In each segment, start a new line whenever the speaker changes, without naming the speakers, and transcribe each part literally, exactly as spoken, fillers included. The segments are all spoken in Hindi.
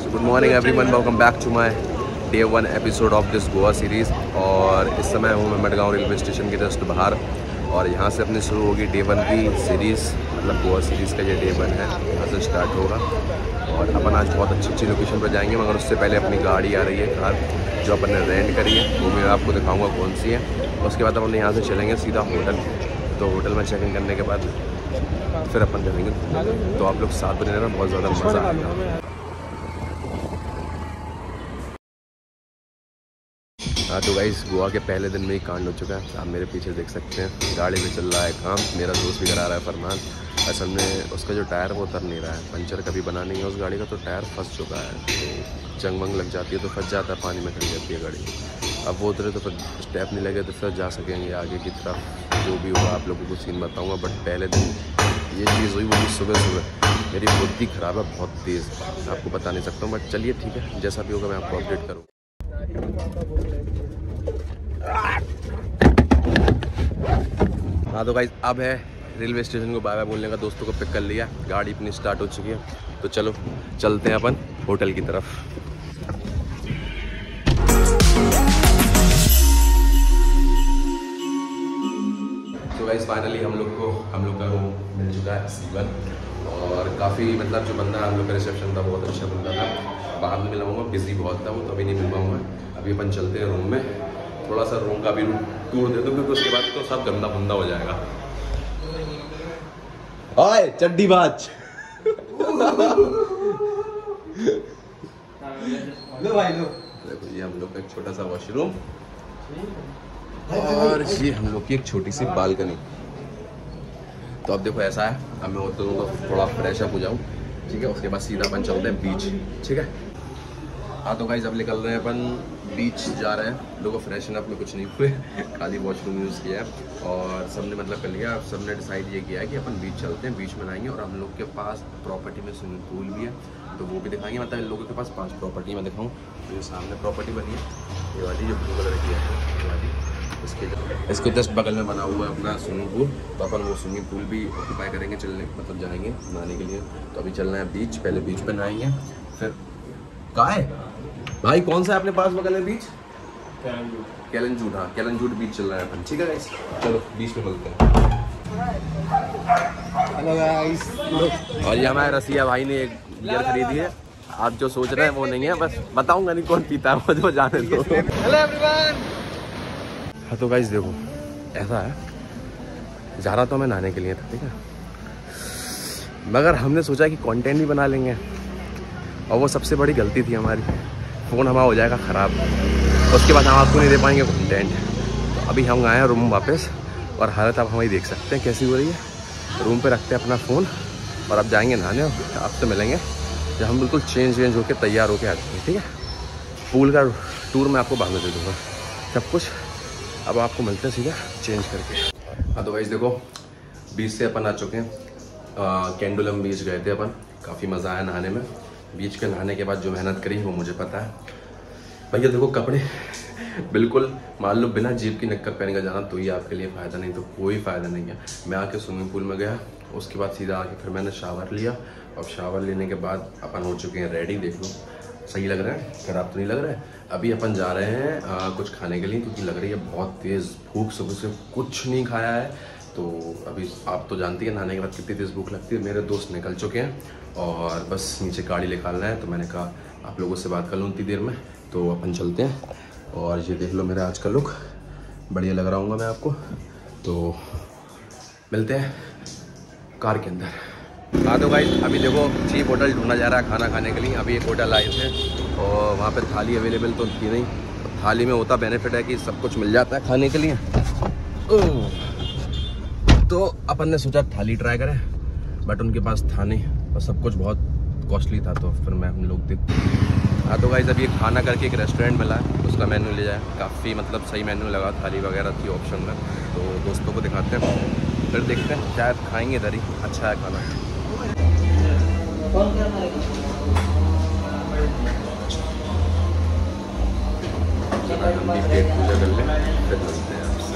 Good morning everyone, welcome back to my day one episode of this Goa series. और इस समय हूँ मैं मडगांव रेलवे स्टेशन के जस्ट बाहर और यहाँ से अपनी शुरू होगी डे वन की सीरीज़, मतलब गोवा सीरीज़ का ये डे वन है, यहाँ से स्टार्ट होगा। और अपन आज बहुत अच्छी अच्छी लोकेशन पर जाएंगे, मगर उससे पहले अपनी गाड़ी आ रही है कार जो अपन ने रेंट करी है, वो मैं आपको दिखाऊँगा कौन सी है। उसके बाद अपन यहाँ से चलेंगे सीधा होटल, तो होटल में चेक इन करने के बाद फिर अपन करेंगे। तो आप लोग साथ बने रहना, बहुत ज़्यादा मज़ा आएगा। हाँ तो गाइस, गोवा के पहले दिन में ही कांड हो चुका है। आप मेरे पीछे देख सकते हैं गाड़ी में चल रहा है काम, मेरा दोस्त भी करा रहा है फरमान। असल में उसका जो टायर वो उतर नहीं रहा है, पंचर कभी बना नहीं है उस गाड़ी का, तो टायर फंस चुका है। तो जंग वंग लग जाती है तो फंस जाता है, पानी में खड़ी जाती है गाड़ी। अब वो उतरे तो फिर स्टेप नहीं लगे तो फिर जा सकेंगे आगे की तरफ। जो भी होगा आप लोगों को सीन बताऊँगा, बट पहले दिन ये चीज़ हुई, वो भी सुबह सुबह। मेरी बुद्धि ख़राब है बहुत तेज़, आपको बता नहीं सकता हूँ, बट चलिए ठीक है, जैसा भी होगा मैं आपको अपडेट करूँ। हाँ तो गाइस, अब है रेलवे स्टेशन को बाय बाय बोलने का, दोस्तों को पिक कर लिया, गाड़ी अपनी स्टार्ट हो चुकी है। तो चलो चलते हैं अपन होटल की तरफ। तो गाइस फाइनली हम लोग को हम लोग का रूम मिल चुका है सी वन, और काफ़ी मतलब जो बंदा हम लोग का रिसेप्शन था बहुत अच्छा बंदा था। बाहर में मिलाऊंगा, बिजी बहुत था वो, तो अभी नहीं मिल पाऊंगा। अभी अपन चलते हैं रूम में, थोड़ा सा रूम का भी टूर दे दो क्योंकि उसके बाद तो सब गंदा बंदा हो जाएगा। ओए चड्डी बाज लो भाई लो। देखो ये हम लोग का एक छोटा सा वॉशरूम और ये हम लोग की एक छोटी सी बालकनी। तो अब देखो ऐसा है, अब मैं होता हूँ तो थोड़ा फ्रेश अप हो जाऊँ, ठीक है। उसके बाद सीधा अपन चलते हैं बीच, ठीक है। हाँ तो गाइस अब निकल रहे हैं अपन, बीच जा रहे हैं। लोगों फ्रेशन अप में कुछ नहीं हुए, खाली वॉशरूम यूज़ किया है और सबने मतलब कर लिया। सबने डिसाइड ये किया है कि अपन बीच चलते हैं, बीच में नहाएंगे। और हम लोग के पास प्रॉपर्टी में स्विमिंग पूल भी है, तो वो भी दिखाएंगे। मतलब इन लोगों के पास पांच प्रॉपर्टी मैं दिखाऊँ। तो ये सामने प्रॉपर्टी बनी है, ये वाली जो ब्लू कलर की है, ये वाली। इसके इसके जस्ट बगल में बना हुआ है अपना स्विमिंग पूल, तो अपन वो स्विमिंग पूल भी ऑक्यूपाई करेंगे, चलने मतलब जाएंगे नहाने के लिए। तो अभी चलना है बीच, पहले बीच पे नहाएंगे फिर। कहाँ है भाई, कौन सा है अपने पास बगल में बीच? कैलनजूट। हाँ कैलनजूट बीच चल रहा है अपन, ठीक है गाइस। चलो बीच पे मिलते हैं। Hello guys. और ये हमारे रसिया भाई ने एक बियर खरीदी है। आप जो सोच रहे हैं वो नहीं है, बस बताऊंगा नहीं कौन पीता है, मुझे जाने दो। Hello everyone. हाँ तो गाइस देखो ऐसा है, जा रहा तो मैं नहाने के लिए था, ठीक है, मगर हमने सोचा कि कंटेंट भी बना लेंगे, और वो सबसे बड़ी गलती थी हमारी। फ़ोन हमारा हो जाएगा ख़राब, उसके बाद हम आपको नहीं दे पाएंगे कंटेंट। तो अभी हम आए हैं रूम वापस, और हालत आप हमारी देख सकते हैं कैसी हो रही है। रूम पे रखते हैं अपना फ़ोन और अब जाएंगे नहाने। आपसे मिलेंगे जब हम बिल्कुल चेंज वेंज होकर तैयार होकर आ जाएंगे, ठीक है। पूल का टूर मैं आपको बाद में दे दूँगा सब कुछ। अब आपको मिलते हैं सीधा चेंज करके। हाँ तो गाइस देखो, बीच से अपन आ चुके हैं, कैंडुलम बीच गए थे अपन, काफ़ी मज़ा आया नहाने में। बीच के नहाने के बाद जो मेहनत करी वो मुझे पता है भैया। देखो कपड़े बिल्कुल मान लो बिना जीप की निक्कर पहन कर जाना तो ये आपके लिए फ़ायदा नहीं, तो कोई फ़ायदा नहीं है। मैं आके स्विमिंग पूल में गया, उसके बाद सीधा आके फिर मैंने शावर लिया, और शावर लेने के बाद अपन हो चुके हैं रेडी। देख लो सही लग रहा है, खराब तो नहीं लग रहा है। अभी अपन जा रहे हैं आ, कुछ खाने के लिए, क्योंकि लग रही है बहुत तेज़ भूख, सुबह से कुछ नहीं खाया है। तो अभी आप तो जानती है नहाने के बाद कितनी तेज़ भूख लगती है। मेरे दोस्त निकल चुके हैं और बस नीचे गाड़ी निकालना है, तो मैंने कहा आप लोगों से बात कर लूँ इतनी देर में। तो अपन चलते हैं, और ये देख लो मेरा आज का लुक, बढ़िया लग रहा हूँ मैं आपको। तो मिलते हैं कार के अंदर। हाँ तो भाई अभी देखो चीप होटल ढूंढा जा रहा है खाना खाने के लिए। अभी एक होटल आए थे और वहाँ पे थाली अवेलेबल तो थी नहीं। थाली में होता बेनिफिट है कि सब कुछ मिल जाता है खाने के लिए, तो अपन ने सोचा थाली ट्राई करें, बट उनके पास था नहीं और सब कुछ बहुत कॉस्टली था, तो फिर मैं हम लोग देखते। हाँ तो गाइस अभी एक खाना करके एक रेस्टोरेंट मिला है, उसका मेन्यू ले जाए, काफ़ी मतलब सही मेन्यू लगा, थाली वगैरह थी ऑप्शन में। तो दोस्तों को दिखाते हैं, फिर देखते हैं, शायद खाएंगे इधर ही, अच्छा है खाना। पेट पूजा कर ले फिर मिलते हैं आपसे।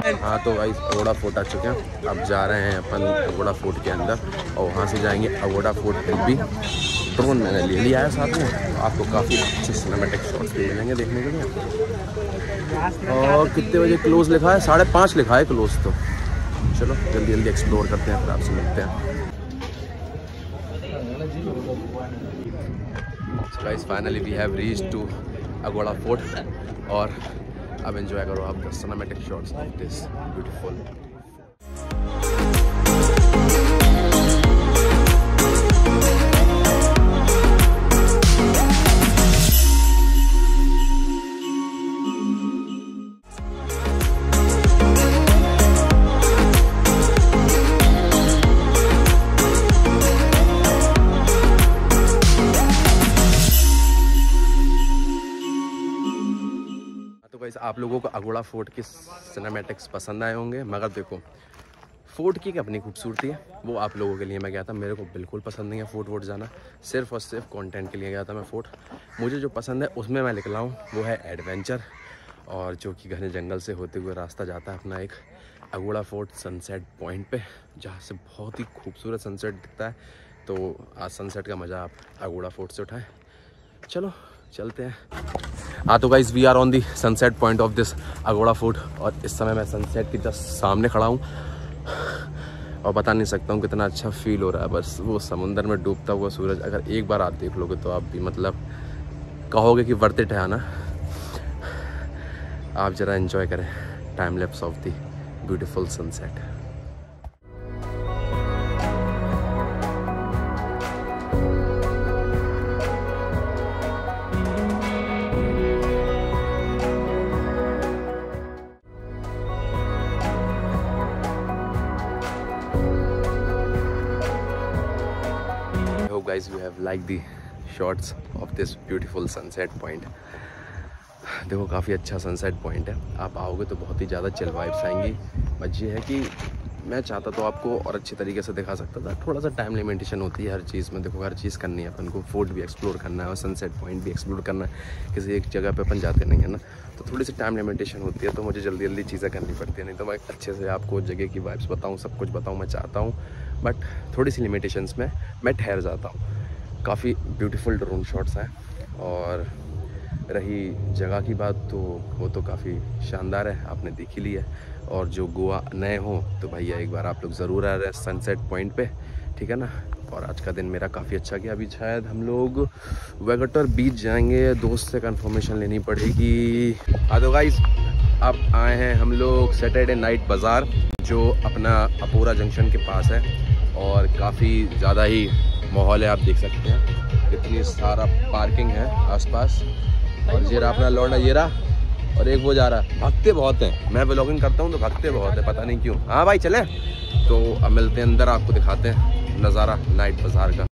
हाँ तो भाई अगोड़ा फोर्ट आ चुके हैं, अब जा रहे हैं अपन अगोड़ा फोर्ट के अंदर और वहाँ से जाएंगे अगोड़ा फोर्ट हिल भी। ड्रोन मैंने ले लिया है साथ में, तो आपको काफ़ी अच्छे सिनेमैटिक शॉट्स भी मिलेंगे देखने के लिए। और कितने बजे क्लोज लिखा है? साढ़े पाँच लिखा है क्लोज। तो चलो जल्दी जल्दी एक्सप्लोर करते हैं, फिर आपसे मिलते हैं। So guys, finally we have reached to Agoda Fort और अब एंजॉय करो आप the cinematic shots of this beautiful. आप लोगों को अगोड़ा फोर्ट के सिनेमैटिक्स पसंद आए होंगे, मगर देखो फोर्ट की अपनी खूबसूरती है, वो आप लोगों के लिए मैं गया था। मेरे को बिल्कुल पसंद नहीं है फोर्ट वोट जाना, सिर्फ और सिर्फ कंटेंट के लिए गया था मैं फोर्ट। मुझे जो पसंद है उसमें मैं निकला हूँ, वो है एडवेंचर, और जो कि घने जंगल से होते हुए रास्ता जाता है अपना एक अगोड़ा फोर्ट सनसेट पॉइंट पे, जहाँ से बहुत ही खूबसूरत सनसेट दिखता है। तो आज सनसेट का मज़ा आप अगोड़ा फोर्ट से उठाएँ। चलो चलते हैं। हाँ तो guys we are on the sunset point of this Aguada fort, और इस समय मैं सनसेट के जस्ट सामने खड़ा हूँ और बता नहीं सकता हूँ कितना अच्छा फील हो रहा है। बस वो समुंदर में डूबता हुआ सूरज अगर एक बार आप देख लोगे तो आप भी मतलब कहोगे कि वर्थ इट है ना। आप ज़रा एंजॉय करें time lapse of the beautiful sunset. Guys, you have liked the shots of this beautiful sunset point. देखो काफ़ी अच्छा सनसेट पॉइंट है, आप आओगे तो बहुत ही ज़्यादा चिल वाइब्स आएंगी। बस ये है कि मैं चाहता तो आपको और अच्छे तरीके से दिखा सकता था, थोड़ा सा टाइम लिमिटेशन होती है हर चीज़ में। देखो हर चीज़ करनी है अपन को, फोर्ट भी एक्सप्लोर करना है और सनसेट पॉइंट भी एक्सप्लोर करना है, किसी एक जगह पे अपन जाते नहीं है ना, तो थोड़ी सी टाइम लिमिटेशन होती है। तो मुझे जल्दी जल्दी चीज़ें करनी पड़ती है, नहीं तो मैं अच्छे से आपको जगह की वाइब्स बताऊँ, सब कुछ बताऊँ मैं चाहता हूँ, बट थोड़ी सी लिमिटेशंस में मैं ठहर जाता हूँ। काफ़ी ब्यूटीफुल ड्रोन शॉट्स हैं, और रही जगह की बात तो वो तो काफ़ी शानदार है, आपने देख ही ली है। और जो गोवा नए हो तो भैया एक बार आप लोग ज़रूर आ रहे हैं सनसेट पॉइंट पे, ठीक है ना। और आज का दिन मेरा काफ़ी अच्छा गया। अभी शायद हम लोग वेगेटर बीच जाएंगे, दोस्त से कंफर्मेशन लेनी पड़ेगी। हाँ तो गाइस अब आए हैं हम लोग सैटरडे नाइट बाज़ार, जो अपना अपोरा जंक्शन के पास है, और काफ़ी ज़्यादा ही माहौल है, आप देख सकते हैं कितनी सारा पार्किंग है आसपास। और ये रहा अपना लौंडा, ये रहा, और एक वो जा रहा। भागते बहुत हैं, मैं व्लॉगिंग करता हूँ तो भागते बहुत है, पता नहीं क्यों। हाँ भाई चलें, तो अब मिलते हैं अंदर, आपको दिखाते हैं नज़ारा नाइट बाज़ार का।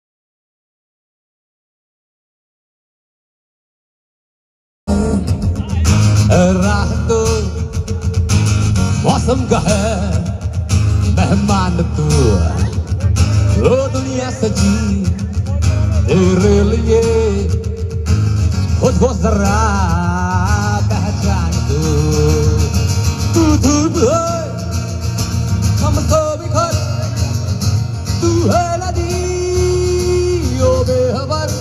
रात तो मौसम का है मेहमान तू, ओ दुनिया सजी तेरे लिए, खुद को जरा पहचान दो। तू धूप है हम तो बिखर, तू है नदी ओ बेखबर।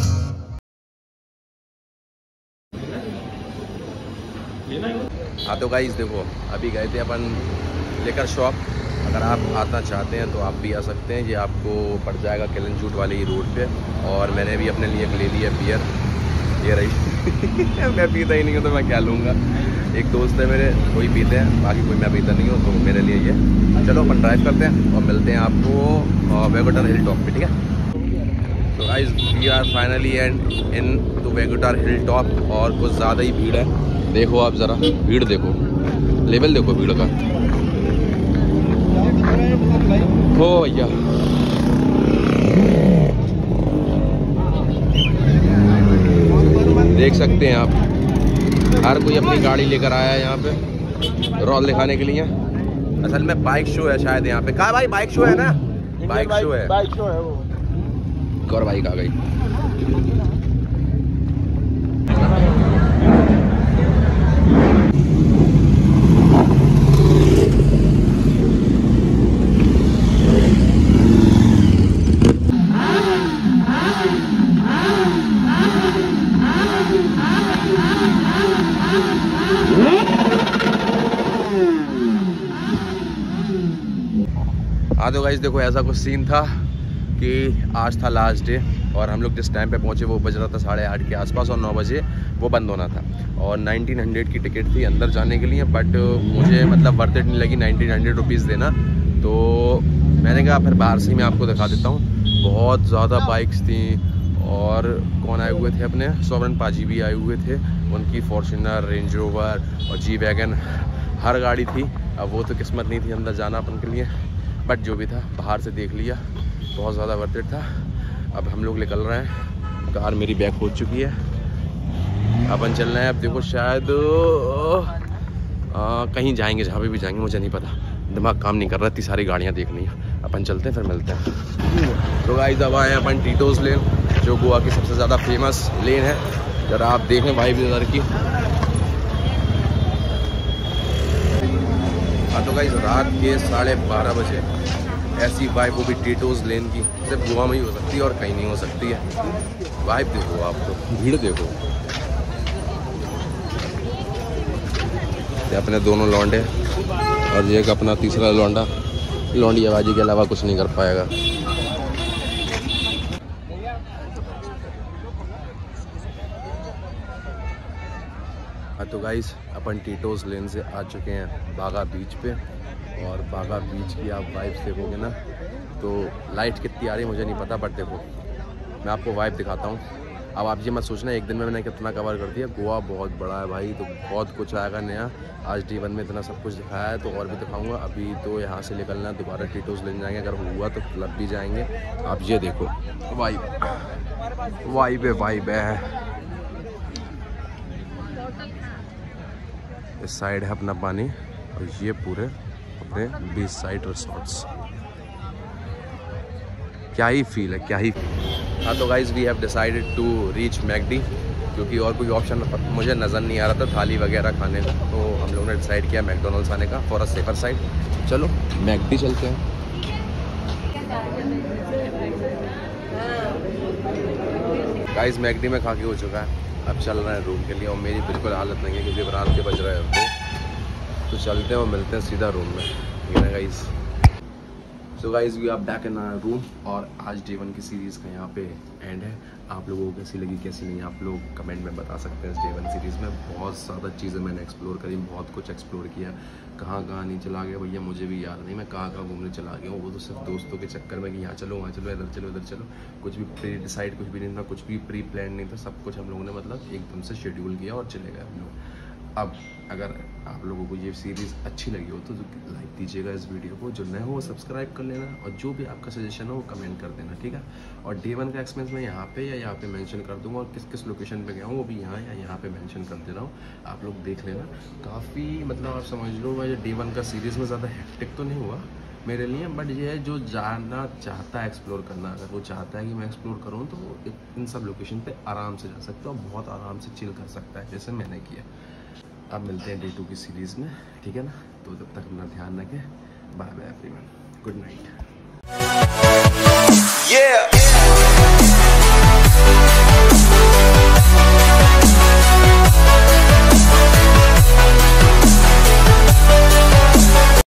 हाँ तो गाइस देखो अभी गए थे अपन लेकर शॉप, अगर आप आना चाहते हैं तो आप भी आ सकते हैं। ये आपको पड़ जाएगा किलनजूट वाली रोड पे। और मैंने भी अपने लिए ले लिया बियर, ये रही मैं पीता ही नहीं हूँ तो मैं क्या लूँगा। एक दोस्त है मेरे वही पीते हैं, बाकी कोई मैं पीता नहीं हूँ, तो मेरे लिए ये। चलो अपन ड्राइव करते हैं और मिलते हैं आपको वेगेटर हिल टॉप पे, ठीक है। तो guys we are finally end in to Vagator hill top, और कुछ ज़्यादा ही भीड़ है। देखो आप ज़रा भीड़ देखो, लेवल देखो भीड़ का। हो भैया देख सकते हैं आप, हर कोई अपनी गाड़ी लेकर आया है यहाँ पे रोल दिखाने के लिए। असल में बाइक शो है शायद यहाँ पे। कहाँ भाई बाइक शो है ना, बाइक शो है, बाइक शो है वो। एक और बाइक आ गई। हाँ तो गाइस देखो ऐसा कुछ सीन था कि आज था लास्ट डे और हम लोग जिस टाइम पे पहुँचे वो बज रहा था साढ़े आठ के आसपास और नौ बजे वो बंद होना था और नाइनटीन हंड्रेड की टिकट थी अंदर जाने के लिए। बट मुझे मतलब वर्थ इट नहीं लगी नाइनटीन हंड्रेड रुपीज़ देना, तो मैंने कहा फिर बाहर से ही मैं आपको दिखा देता हूँ। बहुत ज़्यादा बाइक्स थी और कौन आए हुए थे अपने सोवरन पाजी भी आए हुए थे, उनकी फॉर्च्यूनर, रेंज रोवर और जी वैगन हर गाड़ी थी। अब वो तो किस्मत नहीं थी अंदर जाना अपन के लिए, बट जो भी था बाहर से देख लिया, बहुत ज़्यादा वर्थ इट था। अब हम लोग निकल रहे हैं, कार मेरी बैक हो चुकी है, अपन चल रहे हैं। अब देखो शायद आ, कहीं जाएंगे, जहाँ पे भी जाएंगे मुझे नहीं पता, दिमाग काम नहीं कर रहा, इतनी सारी गाड़ियाँ देखनी है। अपन चलते हैं फिर मिलते हैं। तो गाइस अब आए हैं अपन टीटोज़ लेन, जो गोवा की सबसे ज़्यादा फेमस लेन है। जरा आप देखें भाई इधर की। हाँ तो गाइस रात के साढ़े बारह बजे ऐसी वाइब वो भी टीटोज़ लेन की सिर्फ गोवा में ही हो सकती है और कहीं नहीं हो सकती है। वाइब देखो आप, तो भीड़ देखो। ये अपने दोनों लौंडे और ये एक अपना तीसरा लौंडा लौंडियाबाजी के अलावा कुछ नहीं कर पाएगा। हाँ तो गाइस अपन टीटोज़ लेन से आ चुके हैं बागा बीच पे और बागा बीच की आप वाइब्स देखोगे ना तो लाइट कितनी आ रही है मुझे नहीं पता, बट देखो मैं आपको वाइब दिखाता हूँ। अब आप ये मत सोचना एक दिन में मैंने कितना कवर कर दिया। गोवा बहुत बड़ा है भाई, तो बहुत कुछ आएगा नया। आज डे वन में इतना सब कुछ दिखाया है तो और भी दिखाऊंगा। अभी तो यहाँ से निकलना है, दोबारा टीटोज़ लेन जाएंगे, अगर हुआ तो क्लब भी जाएंगे। आप ये देखो वाइब वाइब है वाइब है। इस साइड है अपना पानी और ये पूरे अपने बीच साइड रिसोर्ट्स। क्या ही फील है, क्या ही। हाँ तो guys we have decided to reach McD, क्योंकि और कोई ऑप्शन मुझे नज़र नहीं आ रहा था थाली वगैरह खाने का, तो हम लोगों ने डिसाइड किया मैकडोनल्ड्स आने का फॉर अ सेफर साइड। चलो मैकडी चलते हैं। गाइज मैकडी में खा के हो चुका है, अब चल रहे हैं रूम के लिए और मेरी बिल्कुल हालत नहीं है क्योंकि रात के बज रहे हैं तो, तो चलते हैं और मिलते हैं सीधा रूम में। ठीक है guys. So guys we are back in our room और आज डे वन की सीरीज़ का यहाँ पे एंड है। आप लोगों को कैसी लगी कैसी नहीं आप लोग कमेंट में बता सकते हैं। इस डे वन सीरीज़ में बहुत ज़्यादा चीज़ें मैंने एक्सप्लोर करी, बहुत कुछ एक्सप्लोर किया। कहाँ कहाँ नहीं चला गया भैया मुझे भी याद नहीं, मैं कहाँ कहाँ घूमने चला गया हूँ। वो तो सिर्फ दोस्तों के चक्कर में कि यहाँ चलो वहाँ चलो इधर चलो इधर चलो, कुछ भी प्री डिसाइड कुछ भी नहीं था, कुछ भी प्री प्लान नहीं था। सब कुछ हम लोगों ने मतलब एकदम से शेड्यूल किया और चले गए हम लोग। अब अगर आप लोगों को ये सीरीज़ अच्छी लगी हो तो लाइक दीजिएगा इस वीडियो को, जो नए हो वो सब्सक्राइब कर लेना और जो भी आपका सजेशन हो वो कमेंट कर देना। ठीक है। और डे वन का एक्सपीरियंस मैं यहाँ पे या यहाँ पे मेंशन कर दूंगा और किस किस लोकेशन पे गया हूँ वो भी यहाँ या यहाँ पे मेंशन कर दे रहा हूँ, आप लोग देख लेना। काफ़ी मतलब आप समझ लो मैं डे वन का सीरीज़ में ज़्यादा हेक्टिक तो नहीं हुआ मेरे लिए, बट ये है जो जाना चाहता है एक्सप्लोर करना, अगर वो चाहता है कि मैं एक्सप्लोर करूँ तो वो इन सब लोकेशन पे आराम से जा सकता है और बहुत आराम से चिल कर सकता है जैसे मैंने किया। अब मिलते हैं डे टू की सीरीज़ में, ठीक है ना। तो तब तक अपना ध्यान रखें। Bye bye everyone, good night.